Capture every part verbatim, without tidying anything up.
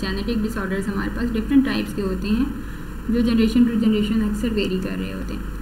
Genetic disorders हमारे पास different types के होते हैं जो जनरेशन टू जनरेशन अक्सर वेरी कर रहे होते हैं।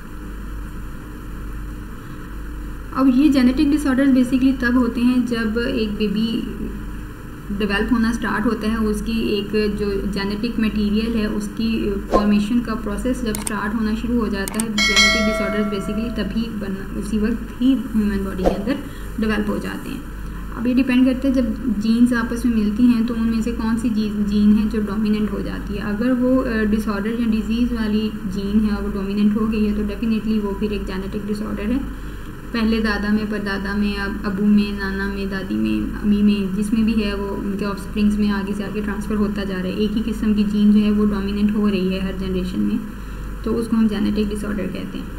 अब ये जेनेटिक डिसऑर्डर्स बेसिकली तब होते हैं जब एक बेबी डेवलप होना स्टार्ट होता है, उसकी एक जो जेनेटिक मटेरियल है उसकी फॉर्मेशन का प्रोसेस जब स्टार्ट होना शुरू हो जाता है, जेनेटिक डिसऑर्डर्स बेसिकली तभी बनना उसी वक्त ही ह्यूमन बॉडी के अंदर डेवलप हो जाते हैं। अब ये डिपेंड करता है जब जीन्स आपस में मिलती हैं तो उनमें से कौन सी जीन है जो डोमिनेंट हो जाती है। अगर वो डिसऑर्डर या डिजीज़ वाली जीन है और वो डोमिनेंट हो गई है तो डेफिनेटली वो फिर एक जेनेटिक डिसऑर्डर है। पहले दादा में, परदादा में, अब अबू में, नाना में, दादी में, अम्मी में, जिसमें भी है वो उनके ऑफस्प्रिंग्स में आगे से आगे ट्रांसफ़र होता जा रहा है। एक ही किस्म की जीन जो है वो डोमिनेंट हो रही है हर जनरेशन में, तो उसको हम जेनेटिक डिसऑर्डर कहते हैं।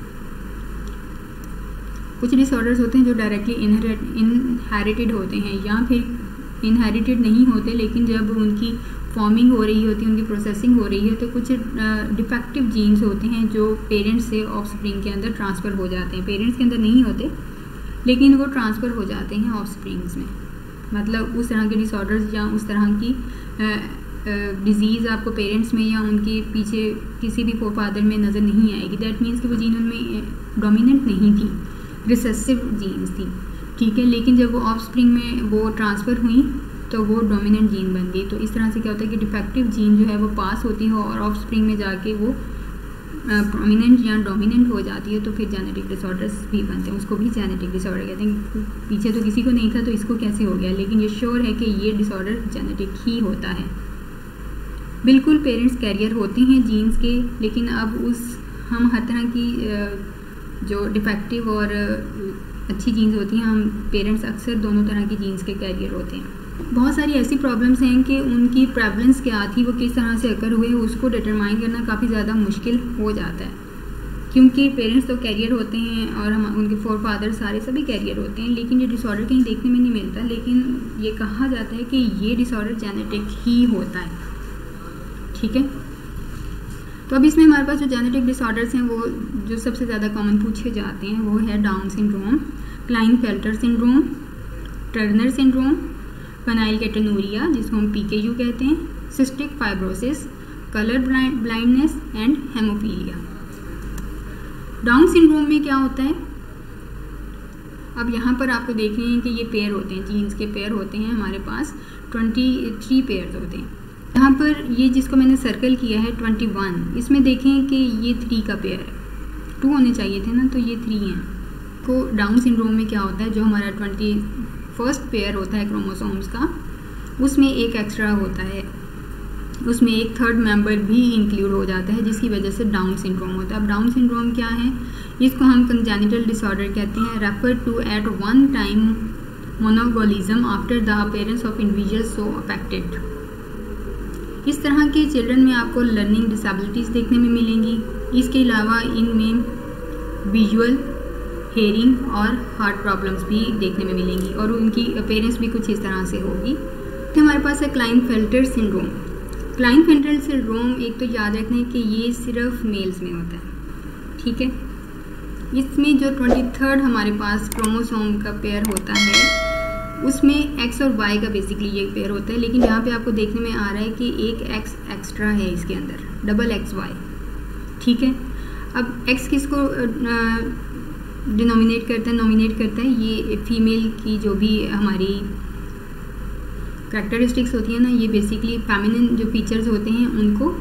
कुछ डिसऑर्डर्स होते हैं जो डायरेक्टली इनहेरिटेड होते हैं या फिर इनहेरिटेड नहीं होते, लेकिन जब उनकी फॉर्मिंग हो रही होती है, उनकी प्रोसेसिंग हो रही है, तो कुछ डिफेक्टिव जीन्स होते हैं जो पेरेंट्स से ऑफस्प्रिंग के अंदर ट्रांसफ़र हो जाते हैं। पेरेंट्स के अंदर नहीं होते लेकिन वो ट्रांसफ़र हो जाते हैं ऑफस्प्रिंग्स में। मतलब उस तरह के डिसऑर्डर्स या उस तरह की डिजीज़ आपको पेरेंट्स में या उनके पीछे किसी भी फोरफादर में नज़र नहीं आएगी। दैट मीन्स कि वो जीन उनमें डोमिनेंट नहीं थी, रिसेसिव जीन्स थी, ठीक है। लेकिन जब वो ऑफस्प्रिंग में वो ट्रांसफ़र हुई तो वो डोमिनेंट जीन बन गई। तो इस तरह से क्या होता है कि डिफेक्टिव जीन जो है वो पास होती हो और ऑफस्प्रिंग में जाके वो प्रोमिनेंट या डोमिनेंट हो जाती है, तो फिर जेनेटिक डिसऑर्डर्स भी बनते हैं। उसको भी जेनेटिक डिसऑर्डर कहते हैं। पीछे तो किसी को नहीं था तो इसको कैसे हो गया, लेकिन ये श्योर है कि ये डिसऑर्डर जेनेटिक ही होता है। बिल्कुल पेरेंट्स कैरियर होते हैं जीन्स के, लेकिन अब उस हम हर तरह की जो डिफेक्टिव और अच्छी जीन्स होती हैं, हम पेरेंट्स अक्सर दोनों तरह की जीन्स के कैरियर होते हैं। बहुत सारी ऐसी प्रॉब्लम्स हैं कि उनकी प्रेवलेंस क्या थी, वो किस तरह से अकर हुए, उसको डिटरमाइन करना काफ़ी ज़्यादा मुश्किल हो जाता है, क्योंकि पेरेंट्स तो कैरियर होते हैं और हम उनके फोर फादर सारे सभी कैरियर होते हैं, लेकिन ये डिसऑर्डर कहीं देखने में नहीं मिलता। लेकिन ये कहा जाता है कि ये डिसऑर्डर जेनेटिक ही होता है, ठीक है। तो अब इसमें हमारे पास जो जेनेटिक डिसऑर्डर्स हैं वो जो सबसे ज़्यादा कॉमन पूछे जाते हैं वो है Down syndrome, Klinefelter syndrome, Turner syndrome, phenylketonuria जिसको हम पी के यू कहते हैं, cystic fibrosis, colour blindness and haemophilia. Down syndrome में क्या होता है, अब यहाँ पर आपको देख रहे हैं कि ये पेयर होते हैं, जीन्स के पेयर होते हैं हमारे पास, तेईस पेयर्स होते हैं। यहाँ पर ये जिसको मैंने सर्कल किया है इक्कीस, इसमें देखें कि ये थ्री का पेयर है, टू होने चाहिए थे ना, तो ये थ्री हैं। को डाउन सिंड्रोम में क्या होता है, जो हमारा ट्वेंटी फर्स्ट पेयर होता है क्रोमोसोम्स का, उसमें एक एक्स्ट्रा होता है, उसमें एक थर्ड मेंबर भी इंक्लूड हो जाता है, जिसकी वजह से डाउन सिंड्रोम होता है। अब डाउन सिंड्रोम क्या है, इसको हम कंजेनिटल डिसऑर्डर कहते हैं, refer to at one time mongolism after the appearance of individual so affected. इस तरह के चिल्ड्रन में आपको लर्निंग डिसेबिलिटीज़ देखने में मिलेंगी। इसके अलावा इनमें विजुअल, हेयरिंग और हार्ट प्रॉब्लम्स भी देखने में मिलेंगी और उनकी अपीयरेंस भी कुछ इस तरह से होगी। तो हमारे पास है क्लाइनफेल्टर सिंड्रोम। क्लाइनफेल्टर सिंड्रोम एक तो याद रखना है कि ये सिर्फ मेल्स में होता है, ठीक है। इसमें जो ट्वेंटी थर्ड हमारे पास क्रोमोसोम का पेयर होता है उसमें एक्स और वाई का बेसिकली ये पेयर होता है, लेकिन यहाँ पे आपको देखने में आ रहा है कि एक एक्स एक्स्ट्रा है इसके अंदर, डबल एक्स वाई, ठीक है। अब एक्स किसको डिनोमिनेट करता है, नॉमिनेट करता है, ये फीमेल की जो भी हमारी कैरेक्टरिस्टिक्स होती है ना, ये बेसिकली फेमिनिन जो फीचर्स होते हैं उनको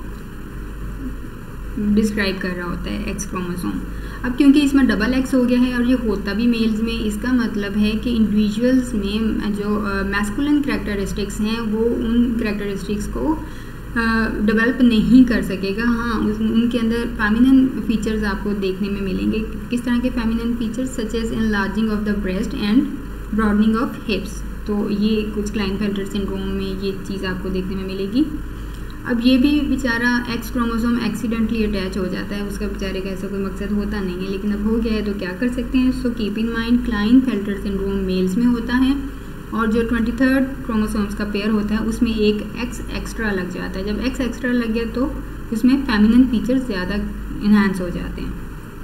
डिस्क्राइब कर रहा होता है एक्स क्रोमोसोम। अब क्योंकि इसमें डबल एक्स हो गया है और ये होता भी मेल्स में, इसका मतलब है कि इंडिविजुअल्स में जो मैस्कुलिन कैरेक्टरिस्टिक्स हैं वो उन कैरेक्टरिस्टिक्स को डेवलप नहीं कर सकेगा। हाँ, उनके अंदर फेमिनिन फीचर्स आपको देखने में मिलेंगे। किस तरह के feminine features, such as enlarging of the breast and broadening of hips. तो ये कुछ क्लाइनफेल्टर सिंड्रोम में ये चीज़ आपको देखने में मिलेगी। अब ये भी बेचारा एक्स क्रोमोसोम एक्सीडेंटली अटैच हो जाता है, उसका बेचारे का ऐसा कोई मकसद होता नहीं है, लेकिन अब हो गया है तो क्या कर सकते हैं। So keep in mind Klinefelter syndrome males में होता है और जो ट्वेंटी थर्ड क्रोमोसोम्स का पेयर होता है उसमें एक एक्स एक्स्ट्रा लग जाता है। जब एक्स एक्स्ट्रा लग गया तो उसमें फेमिनिन फीचर्स ज़्यादा इन्हांस हो जाते हैं।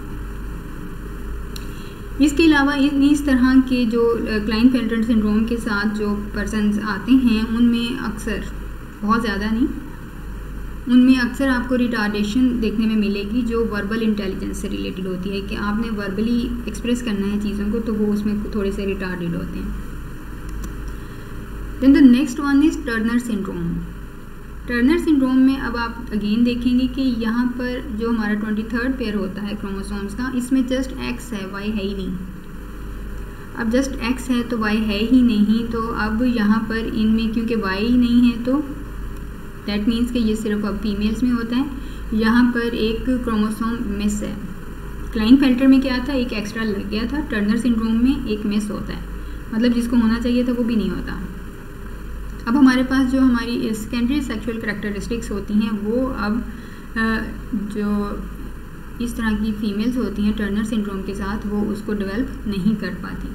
इसके अलावा इस तरह के जो क्लाइनफेल्टर सिंड्रोम के साथ जो पर्सन्स आते हैं उनमें अक्सर बहुत ज़्यादा नहीं, उनमें अक्सर आपको रिटार्डेशन देखने में मिलेगी जो वर्बल इंटेलिजेंस से रिलेटेड होती है, कि आपने वर्बली एक्सप्रेस करना है चीज़ों को, तो वो उसमें थोड़े से रिटार्डेड होते हैं। Then the next one is Turner syndrome. Turner syndrome में अब आप अगेन देखेंगे कि यहाँ पर जो हमारा ट्वेंटी थर्ड पेयर होता है क्रोमोसोम्स का, इसमें जस्ट एक्स है, वाई है ही नहीं। अब जस्ट एक्स है तो वाई है ही नहीं, तो अब यहाँ पर इनमें क्योंकि वाई ही नहीं है तो दैट मीन्स कि ये सिर्फ अब फीमेल्स में होता है। यहाँ पर एक क्रोमोसोम मिस है। क्लाइनफेल्टर में क्या था, एक एक्स्ट्रा लग गया था, टर्नर सिंड्रोम में एक मिस होता है, मतलब जिसको होना चाहिए था वो भी नहीं होता। अब हमारे पास जो हमारी सेकेंडरी सेक्सुअल करैक्टरिस्टिक्स होती हैं वो अब जो इस तरह की फीमेल्स होती हैं टर्नर सिंड्रोम के साथ, वो उसको डेवलप नहीं कर पाती।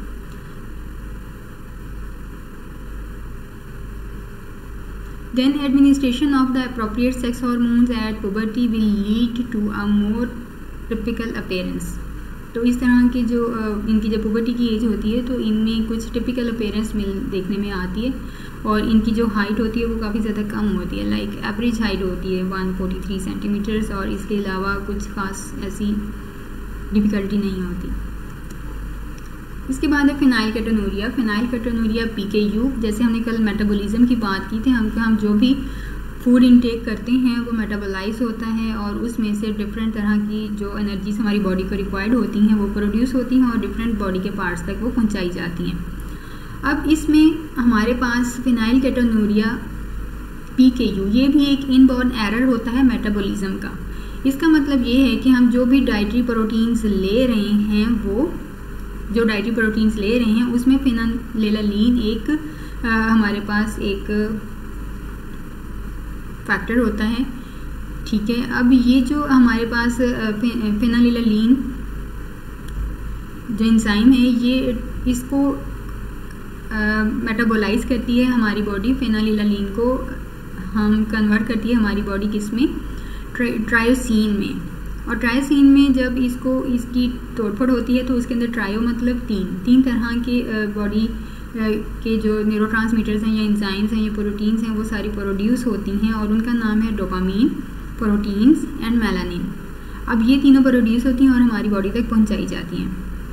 Then administration of the appropriate sex hormones at puberty will lead to a more typical appearance। तो इस तरह की जो इनकी जब पुबर्टी की एज होती है तो इनमें कुछ टिपिकल अपीयरेंस मिल देखने में आती है, और इनकी जो हाइट होती है वो काफ़ी ज़्यादा कम होती है, लाइक एवरेज हाइट होती है वन फोर्टी थ्री सेंटीमीटर्स, और इसके अलावा कुछ खास ऐसी डिफ़िकल्टी नहीं होती। इसके बाद है phenylketonuria. Phenyl केटोनूरिया P K U, जैसे हमने कल मेटाबॉलिज्म की बात की थी, हम हम जो भी फूड इनटेक करते हैं वो मेटाबोलाइज होता है, और उसमें से डिफरेंट तरह की जो एनर्जीज हमारी बॉडी को रिक्वायर्ड होती हैं वो प्रोड्यूस होती हैं और डिफरेंट बॉडी के पार्ट्स तक वो पहुंचाई जाती हैं। अब इसमें हमारे पास फिनाइल केटोनूरिया पी के यू, ये भी एक इनबॉर्न एरर होता है मेटाबॉलिज्म का। इसका मतलब ये है कि हम जो भी डाइटरी प्रोटीन्स ले रहे हैं वो जो डाइटरी प्रोटीन्स ले रहे हैं उसमें फिनाइलेलानीन एक आ, हमारे पास एक फैक्टर होता है, ठीक है। अब ये जो हमारे पास फिनाइलेलानीन जो एंजाइम है ये इसको मेटाबोलाइज करती है हमारी बॉडी, फिनाइलेलानीन को हम कन्वर्ट करती है हमारी बॉडी किस में, ट्रायोसिन में। और ट्रायोसिन में जब इसको इसकी तोड़फोड़ होती है तो उसके अंदर ट्रायो मतलब तीन तीन तरह के बॉडी के जो न्यूरोट्रांसमीटर्स हैं या एंजाइम्स हैं या प्रोटीन्स हैं वो सारी प्रोड्यूस होती हैं, और उनका नाम है डोपामीन, प्रोटीन्स एंड मेलानिन। अब ये तीनों प्रोड्यूस होती हैं और हमारी बॉडी तक पहुंचाई जाती हैं,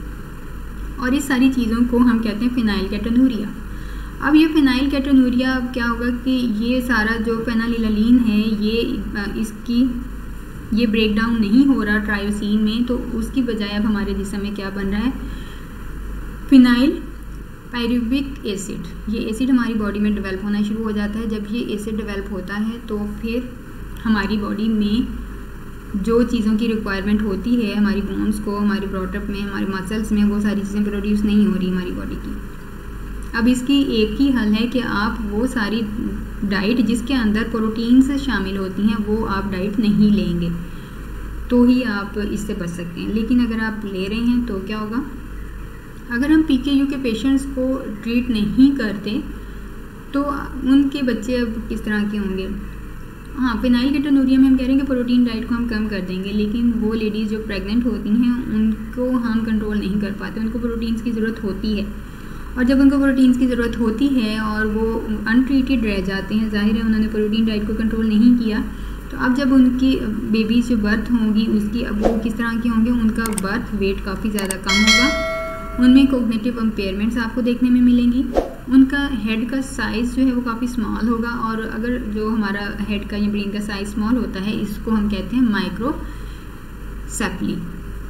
और इस सारी चीज़ों को हम कहते हैं फिनाइल केटोनूरिया। अब ये फिनाइल केटोनूरिया अब क्या होगा कि ये सारा जो फेनाइलेलानीन है ये इसकी ये ब्रेक डाउन नहीं हो रहा ट्रायोसिन में, तो उसकी बजाय अब हमारे जिस्म में क्या बन रहा है, फिनाइल पायरुविक एसिड। ये एसिड हमारी बॉडी में डेवलप होना शुरू हो जाता है। जब ये एसिड डेवलप होता है तो फिर हमारी बॉडी में जो चीज़ों की रिक्वायरमेंट होती है हमारी बोन्स को, हमारे ब्रॉटअप में, हमारे मसल्स में, वो सारी चीज़ें प्रोड्यूस नहीं हो रही हमारी बॉडी की। अब इसकी एक ही हल है कि आप वो सारी डाइट जिसके अंदर प्रोटीन्स शामिल होती हैं वो आप डाइट नहीं लेंगे, तो ही आप इससे बच सकते हैं। लेकिन अगर आप ले रहे हैं तो क्या होगा, अगर हम पी के यू के पेशेंट्स को ट्रीट नहीं करते तो उनके बच्चे अब किस तरह के होंगे। हाँ, फिनाइल केटोनूरिया में हम कह रहे हैं कि प्रोटीन डाइट को हम कम कर देंगे, लेकिन वो लेडीज़ जो प्रेग्नेंट होती हैं उनको हम कंट्रोल नहीं कर पाते, उनको प्रोटीन्स की ज़रूरत होती है, और जब उनको प्रोटीन्स की ज़रूरत होती है और वो अनट्रीटेड रह जाते हैं, जाहिर है उन्होंने प्रोटीन डाइट को कंट्रोल नहीं किया, तो अब जब उनकी बेबीज़ जो बर्थ होंगी उसकी अब वो किस तरह के होंगे, उनका बर्थ वेट काफ़ी ज़्यादा कम होगा, उनमें कोग्निटिव इम्पेयरमेंट्स आपको देखने में मिलेंगी, उनका हेड का साइज़ जो है वो काफ़ी स्मॉल होगा, और अगर जो हमारा हेड का या ब्रेन का साइज़ स्मॉल होता है इसको हम कहते हैं माइक्रोसेफली,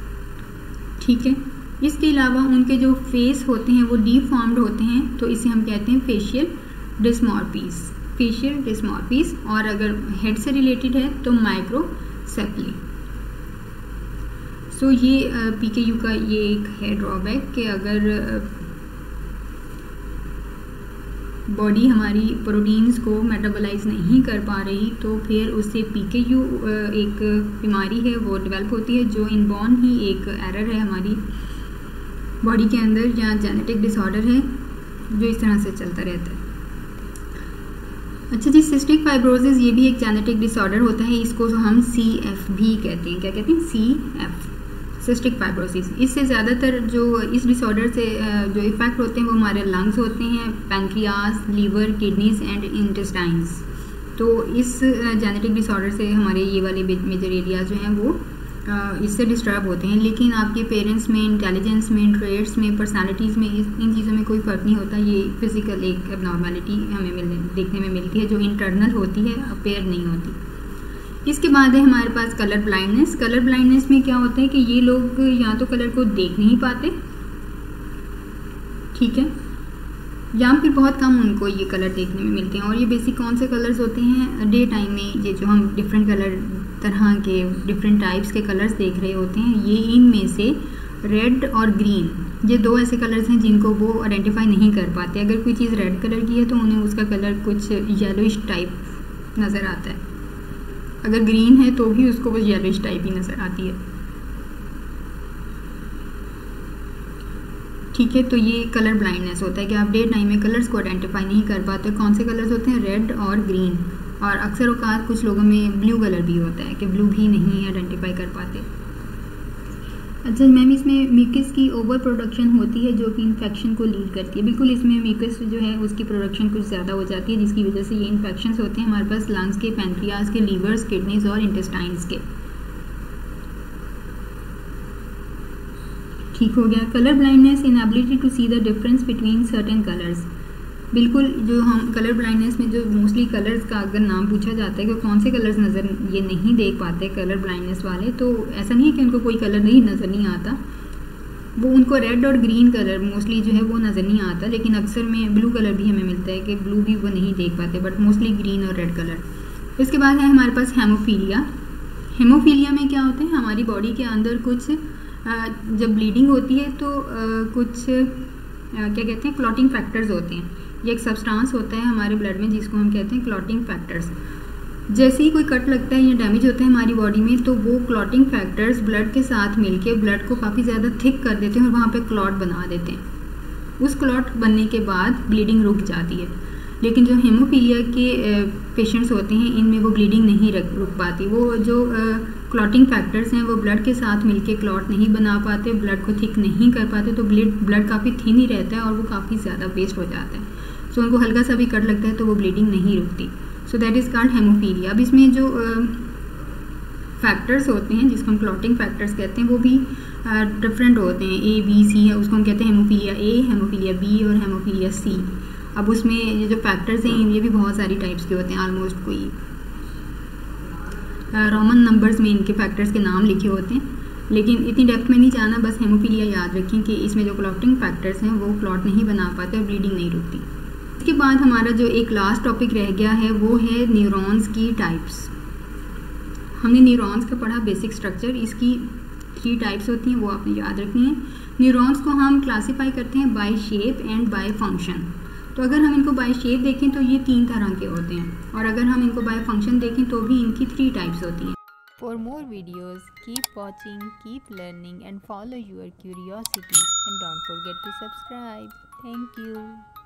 ठीक है। इसके अलावा उनके जो फेस होते हैं वो डीफॉर्म्ड होते हैं, तो इसे हम कहते हैं फेशियल डिस्मॉर्फीज, फेशियल डिस्मॉर्फीज, और अगर हेड से रिलेटेड है तो माइक्रोसेफली। सो so, ये पी के यू का ये एक है ड्रॉबैक कि अगर बॉडी हमारी प्रोटीन्स को मेटाबोलाइज नहीं कर पा रही तो फिर उससे पी के यू एक बीमारी है वो डेवलप होती है, जो इनबॉर्न ही एक एरर है हमारी बॉडी के अंदर, या जेनेटिक डिसऑर्डर है जो इस तरह से चलता रहता है। अच्छा जी, सिस्टिक फाइब्रोसिस ये भी एक जेनेटिक डिसऑर्डर होता है, इसको हम सी एफ भी कहते हैं। क्या कहते हैं? C F, cystic fibrosis. इससे ज़्यादातर जो इस डिसऑर्डर से जो इफ़ेक्ट होते हैं वो हमारे लंग्स होते हैं, pancreas, liver, kidneys and intestines, तो इस जेनेटिक डिसऑर्डर से हमारे ये वाले मेजर एरियाज जो हैं वो इससे डिस्टर्ब होते हैं। लेकिन आपके पेरेंट्स में, इंटेलिजेंस में, ट्रेड्स में, पर्सनालिटीज़ में, इन चीज़ों में कोई फ़र्क नहीं होता। ये फिज़िकल एक एबनॉर्मेलिटी हमें मिलने देखने में मिलती है जो इंटरनल होती है, अपेयर नहीं होती। इसके बाद है हमारे पास कलर ब्लाइंडनेस। कलर ब्लाइंडनेस में क्या होता है कि ये लोग या तो कलर को देख नहीं पाते, ठीक है, या फिर बहुत कम उनको ये कलर देखने में मिलते हैं। और ये बेसिक कौन से कलर्स होते हैं? डे टाइम में ये जो हम डिफरेंट कलर, तरह के डिफरेंट टाइप्स के कलर्स देख रहे होते हैं, ये इनमें से रेड और ग्रीन, ये दो ऐसे कलर्स हैं जिनको वो आइडेंटिफाई नहीं कर पाते। अगर कोई चीज़ रेड कलर की है तो उन्हें उसका कलर कुछ येलोइश टाइप नज़र आता है, अगर ग्रीन है तो भी उसको वो येलोइश टाइप ही नज़र आती है, ठीक है। तो ये कलर ब्लाइंडनेस होता है कि आप डे टाइम में कलर्स को आइडेंटिफाई नहीं कर पाते। कौन से कलर्स होते हैं? रेड और ग्रीन। और अक्सर औकात कुछ लोगों में ब्लू कलर भी होता है कि ब्लू भी नहीं आइडेंटिफाई कर पाते। अच्छा मैम, इसमें म्यूकस की ओवर प्रोडक्शन होती है जो कि इन्फेक्शन को लीड करती है। बिल्कुल, इसमें म्यूकस जो है उसकी प्रोडक्शन कुछ ज़्यादा हो जाती है जिसकी वजह से ये इन्फेक्शंस होते हैं हमारे पास लंग्स के, पैनक्रियाज के, लीवर्स, किडनीज और इंटेस्टाइन्स के। ठीक हो गया। Colour blindness, inability to see the difference between certain colours. बिल्कुल, जो हम कलर ब्लाइंडनेस में जो मोस्टली कलर्स का अगर नाम पूछा जाता है कि कौन से कलर्स नज़र ये नहीं देख पाते कलर ब्लाइंडनेस वाले, तो ऐसा नहीं है कि उनको कोई कलर नहीं नज़र नहीं आता, वो उनको रेड और ग्रीन कलर मोस्टली जो है वो नज़र नहीं आता, लेकिन अक्सर में ब्लू कलर भी हमें मिलता है कि ब्लू भी वो नहीं देख पाते, बट मोस्टली ग्रीन और रेड कलर। इसके बाद है हमारे पास हेमोफीलिया। हेमोफीलिया में क्या होता है? हमारी बॉडी के अंदर कुछ जब ब्लीडिंग होती है तो कुछ क्या कहते हैं, क्लॉटिंग फैक्टर्स होते हैं। ये एक सब्सटेंस होता है हमारे ब्लड में जिसको हम कहते हैं क्लॉटिंग फैक्टर्स। जैसे ही कोई कट लगता है या डैमेज होता है हमारी बॉडी में, तो वो क्लॉटिंग फैक्टर्स ब्लड के साथ मिलके ब्लड को काफ़ी ज़्यादा थिक कर देते हैं और वहाँ पे क्लॉट बना देते हैं। उस क्लॉट बनने के बाद ब्लीडिंग रुक जाती है। लेकिन जो हेमोफीलिया के पेशेंट्स होते हैं इनमें वो ब्लीडिंग नहीं रुक पाती। वो जो क्लॉटिंग फैक्टर्स हैं वो ब्लड के साथ मिलके क्लॉट नहीं बना पाते, ब्लड को थिक नहीं कर पाते, तो ब्लड ब्लड काफ़ी थिन ही रहता है और वो काफ़ी ज़्यादा वेस्ट हो जाता है। सो उनको हल्का सा भी कट लगता है तो वो ब्लीडिंग नहीं रुकती। So that is called haemophilia. अब इसमें जो फैक्टर्स होते हैं जिसको हम क्लॉटिंग फैक्टर्स कहते हैं वो भी डिफरेंट होते हैं। ए बी सी है, उसको हम कहते हैं हेमोफीलिया ए, हेमोफीलिया बी और हेमोफीलिया सी। अब उसमें ये जो फैक्टर्स हैं ये भी बहुत सारी टाइप्स के होते हैं, ऑलमोस्ट कोई रोमन नंबर्स में इनके फैक्टर्स के नाम लिखे होते हैं, लेकिन इतनी डेप्थ में नहीं जाना, बस हेमोफीलिया याद रखें कि इसमें जो क्लॉटिंग फैक्टर्स हैं वो क्लॉट नहीं बना पाते और ब्लीडिंग नहीं रुकती। इसके बाद हमारा जो एक लास्ट टॉपिक रह गया है वो है न्यूरॉन्स की टाइप्स। हमने न्यूरॉन्स का पढ़ा बेसिक स्ट्रक्चर, इसकी थ्री टाइप्स होती हैं वो आपने याद रखनी है। न्यूरॉन्स को हम क्लासीफाई करते हैं by shape and by function. तो अगर हम इनको बाय शेप देखें तो ये तीन तरह के होते हैं, और अगर हम इनको बाय फंक्शन देखें तो भी इनकी थ्री टाइप्स होती हैं। For more videos, keep watching, keep learning and follow your curiosity, and don't forget to subscribe. Thank you.